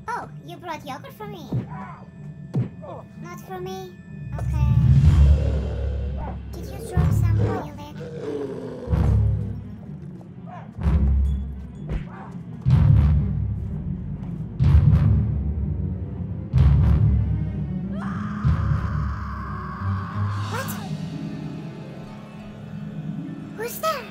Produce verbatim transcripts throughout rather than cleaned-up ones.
Oh, you brought yogurt for me. Not for me? Okay. Did you drop some on your leg? What? Who's there?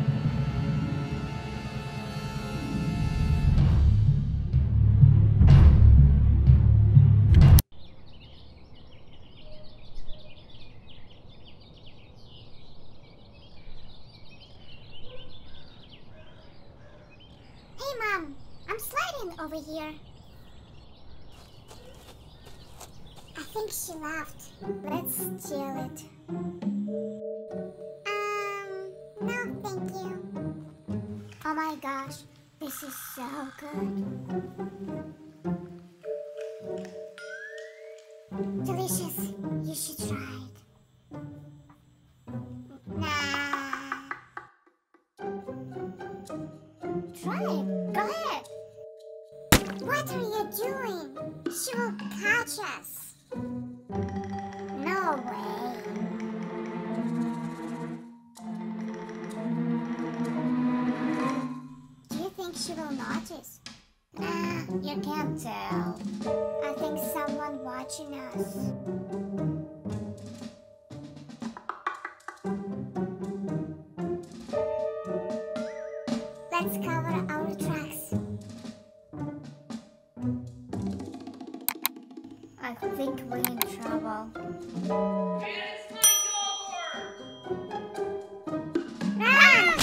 Mom, I'm sliding over here. I think she left. Let's steal it. Um, no, thank you. Oh my gosh, this is so good. Delicious. You should try it. Nah. Try it. Go ahead. What are you doing? She will catch us. No way. Do you think she will notice? Nah, you can't tell. I think someone watching us. Let's cover our tracks. I think we're in trouble. It's my yogurt! Run!